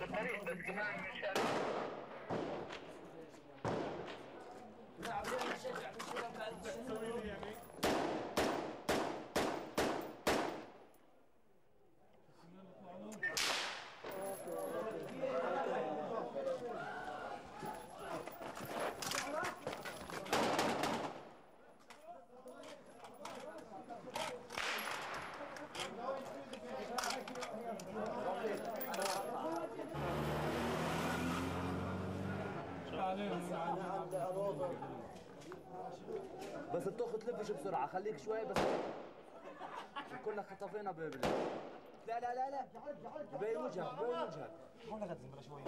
الطريق بس كمان مشان نعم يا شجع في الشباب. بس الطخ تلفش بسرعة، خليك شوي بس. كلك خطفينا ببلد. لا لا لا لا بين وجهك بين وجهك. هون غد زمرة شوي.